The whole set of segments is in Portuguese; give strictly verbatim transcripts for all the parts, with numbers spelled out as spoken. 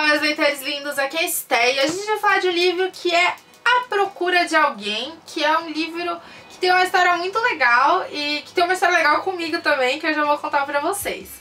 Olá, meus leitores lindos, aqui é a Esté e a gente vai falar de um livro que é A Procura de Alguém, que é um livro que tem uma história muito legal e que tem uma história legal comigo também, que eu já vou contar pra vocês.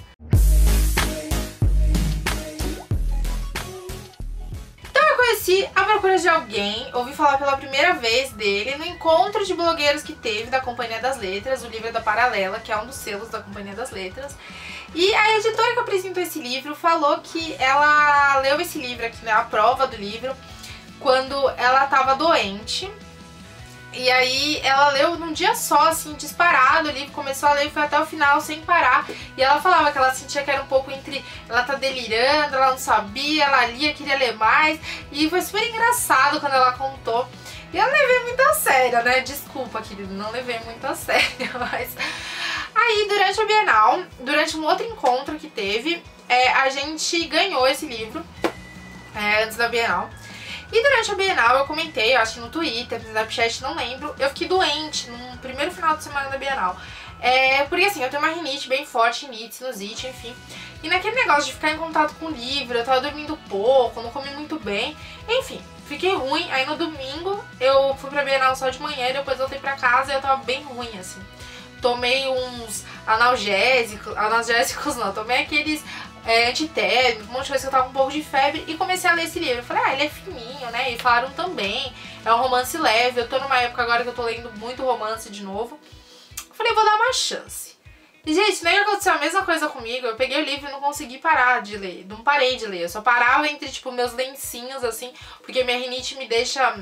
Então eu conheci A Procura de Alguém, ouvi falar pela primeira vez dele no encontro de blogueiros que teve da Companhia das Letras, o livro é da Paralela, que é um dos selos da Companhia das Letras. E a editora que apresentou esse livro falou que ela leu esse livro aqui, né, a prova do livro, quando ela tava doente. E aí ela leu num dia só, assim, disparado, o livro começou a ler e foi até o final sem parar. E ela falava que ela sentia que era um pouco entre ela tá delirando, ela não sabia, ela lia, queria ler mais. E foi super engraçado quando ela contou. E eu levei muito a sério, né? Desculpa, querido, não levei muito a sério, mas... Aí, durante a Bienal, durante um outro encontro que teve, é, a gente ganhou esse livro, é, antes da Bienal. E durante a Bienal eu comentei, eu acho que no Twitter, no Snapchat, não lembro, eu fiquei doente no primeiro final de semana da Bienal. É, porque assim, eu tenho uma rinite bem forte, rinite, sinusite, enfim. E naquele negócio de ficar em contato com o livro, eu tava dormindo pouco, não comi muito bem, enfim, fiquei ruim. Aí no domingo eu fui pra Bienal só de manhã e depois voltei pra casa e eu tava bem ruim, assim. Tomei uns analgésicos, analgésicos não, tomei aqueles é, antitérmicos, um monte de coisa que eu tava com um pouco de febre e comecei a ler esse livro. Eu falei, ah, ele é fininho, né? E falaram também, é um romance leve, eu tô numa época agora que eu tô lendo muito romance de novo. Eu falei, vou dar uma chance. E, gente, nem aconteceu a mesma coisa comigo, eu peguei o livro e não consegui parar de ler, não parei de ler, eu só parava entre, tipo, meus lencinhos, assim, porque minha rinite me deixa...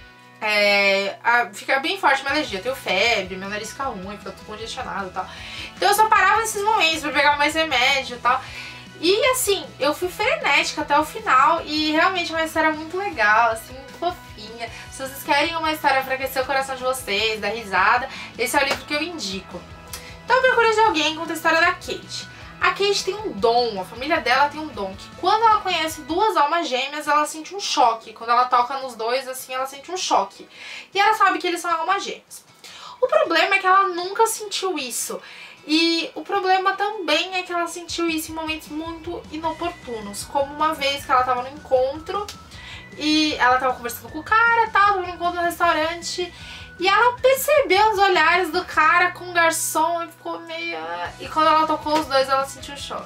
É, a, fica bem forte minha alergia, eu tenho febre, meu nariz fica ruim, fica tudo congestionado e tal. Então eu só parava nesses momentos pra pegar mais remédio e tal. E assim, eu fui frenética até o final e realmente é uma história muito legal, assim, muito fofinha. Se vocês querem uma história pra aquecer o coração de vocês, dar risada, esse é o livro que eu indico. Então, A Procura de Alguém conta a história da Kate. A Kate tem um dom, a família dela tem um dom, que quando ela conhece duas almas gêmeas, ela sente um choque. Quando ela toca nos dois, assim, ela sente um choque. E ela sabe que eles são almas gêmeas. O problema é que ela nunca sentiu isso. E o problema também é que ela sentiu isso em momentos muito inoportunos. Como uma vez que ela tava no encontro e ela tava conversando com o cara, tava no encontro no restaurante... E ela percebeu os olhares do cara com o garçom e ficou meio... E quando ela tocou os dois, ela sentiu choque.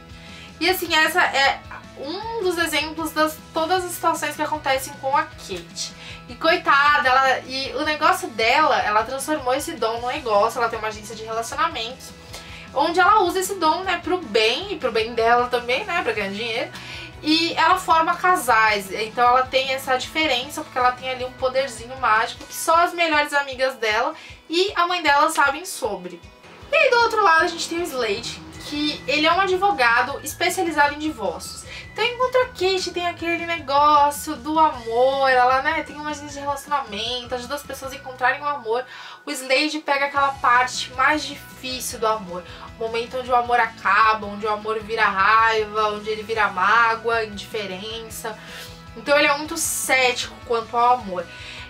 E assim, essa é um dos exemplos das todas as situações que acontecem com a Kate. E coitada, ela, e o negócio dela, ela transformou esse dom num negócio, ela tem uma agência de relacionamentos, onde ela usa esse dom, né, pro bem, e pro bem dela também, né, pra ganhar dinheiro. E ela forma casais, então ela tem essa diferença, porque ela tem ali um poderzinho mágico que só as melhores amigas dela e a mãe dela sabem sobre. E aí do outro lado a gente tem o Slade, que ele é um advogado especializado em divórcios. Então enquanto a Kate tem aquele negócio do amor, ela, né, tem uma agência de relacionamento, ajuda as pessoas a encontrarem o amor, o Slade pega aquela parte mais difícil do amor. O momento onde o amor acaba, onde o amor vira raiva, onde ele vira mágoa, indiferença. Então ele é muito cético quanto ao amor.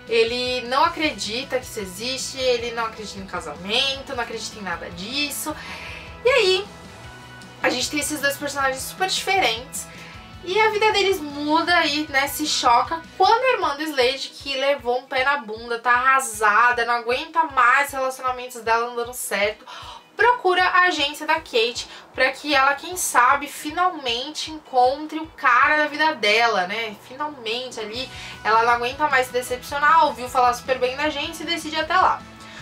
Ele não acredita que isso existe, ele não acredita em casamento, não acredita em nada disso. E aí, a gente tem esses dois personagens super diferentes. E a vida deles muda e, né, se choca quando a irmã do Slade, que levou um pé na bunda, tá arrasada, não aguenta mais os relacionamentos dela não dando certo, procura a agência da Kate pra que ela, quem sabe, finalmente encontre o cara da vida dela, né? Finalmente ali, ela não aguenta mais se decepcionar, ouviu falar super bem da agência e decide ir até lá.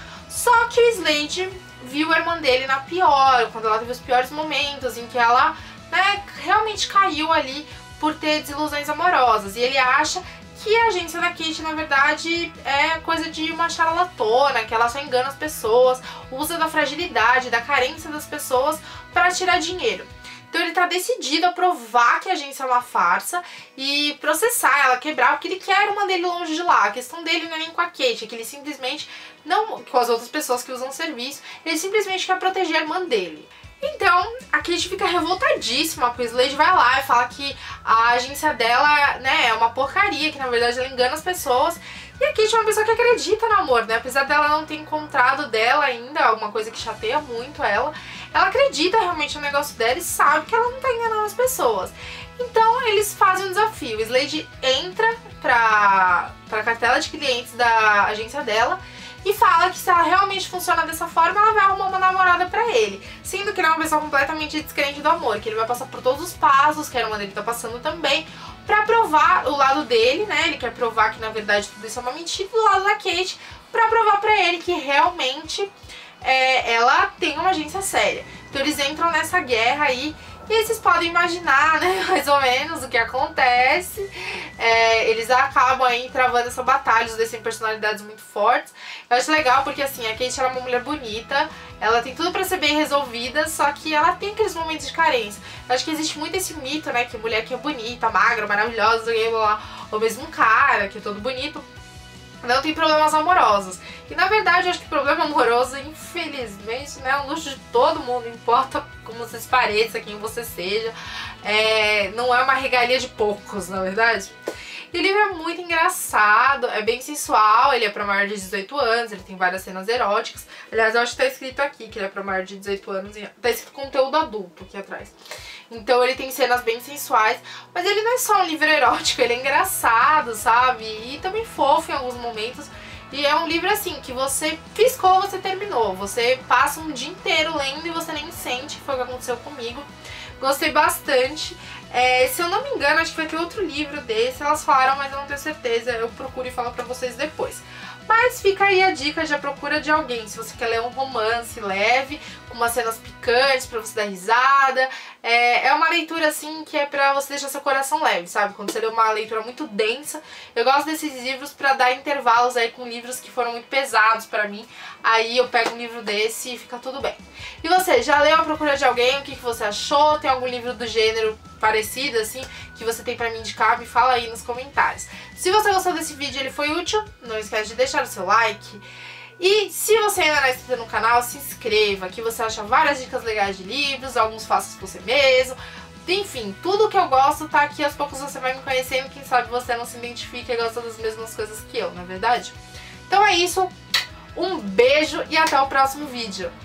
Só que o Slade viu a irmã dele na pior, quando ela teve os piores momentos, em que ela... né, realmente caiu ali por ter desilusões amorosas. E ele acha que a agência da Kate, na verdade, é coisa de uma charlatona, que ela só engana as pessoas, usa da fragilidade, da carência das pessoas para tirar dinheiro. Então ele tá decidido a provar que a agência é uma farsa e processar ela, quebrar, porque ele quer a irmã dele longe de lá. A questão dele não é nem com a Kate, é que ele simplesmente, não com as outras pessoas que usam o serviço, ele simplesmente quer proteger a irmã dele. Então, a Kate fica revoltadíssima, porque o Slade vai lá e fala que a agência dela, né, é uma porcaria, que na verdade ela engana as pessoas. E a Kate é uma pessoa que acredita no amor, né, apesar dela não ter encontrado dela ainda, alguma coisa que chateia muito ela, ela acredita realmente no negócio dela e sabe que ela não tá enganando as pessoas. Então eles fazem um desafio. Slade entra pra, pra cartela de clientes da agência dela e fala que se ela realmente funciona dessa forma, ela vai arrumar uma namorada pra ele. Sendo que ele é uma pessoa completamente descrente do amor, que ele vai passar por todos os passos que a irmã dele tá passando também, pra provar o lado dele, né? Ele quer provar que na verdade tudo isso é uma mentira, do lado da Kate, pra provar pra ele que realmente é, ela tem uma agência séria. Então eles entram nessa guerra aí. E vocês podem imaginar, né, mais ou menos o que acontece. É, eles acabam aí travando essa batalha, os dois têm personalidades muito fortes. Eu acho legal porque, assim, a Kate ela é uma mulher bonita, ela tem tudo pra ser bem resolvida, só que ela tem aqueles momentos de carência. Eu acho que existe muito esse mito, né, que mulher que é bonita, magra, maravilhosa, ou mesmo um cara que é todo bonito, não tem problemas amorosos. E na verdade eu acho que problema amoroso, infelizmente, né, é um luxo de todo mundo, não importa como você se pareça, quem você seja, é, não é uma regalia de poucos, na verdade. E o livro é muito engraçado, é bem sensual, ele é pra maior de dezoito anos, ele tem várias cenas eróticas. Aliás, eu acho que tá escrito aqui que ele é pra maior de dezoito anos, tá escrito conteúdo adulto aqui atrás. Então ele tem cenas bem sensuais, mas ele não é só um livro erótico, ele é engraçado, sabe? E também fofo em alguns momentos. E é um livro assim, que você piscou, você terminou. Você passa um dia inteiro lendo e você nem sente, que foi o que aconteceu comigo. Gostei bastante. É, se eu não me engano, acho que vai ter outro livro desse. Elas falaram, mas eu não tenho certeza. Eu procuro e falo pra vocês depois. Mas fica aí a dica de A Procura de Alguém. Se você quer ler um romance leve, com umas cenas picantes pra você dar risada. É, é uma leitura assim que é pra você deixar seu coração leve, sabe? Quando você lê uma leitura muito densa. Eu gosto desses livros pra dar intervalos aí com livros que foram muito pesados pra mim. Aí eu pego um livro desse e fica tudo bem. E você, já leu A Procura de Alguém? O que, que você achou? Tem algum livro do gênero parecido, assim, que você tem pra me indicar? Me fala aí nos comentários. Se você gostou desse vídeo e ele foi útil, não esquece de deixar o seu like. E se você ainda não é inscrito no canal, se inscreva, que você acha várias dicas legais de livros, alguns façam você mesmo. Enfim, tudo que eu gosto tá aqui, aos poucos você vai me conhecendo, quem sabe você não se identifica e gosta das mesmas coisas que eu, não é verdade? Então é isso, um beijo e até o próximo vídeo.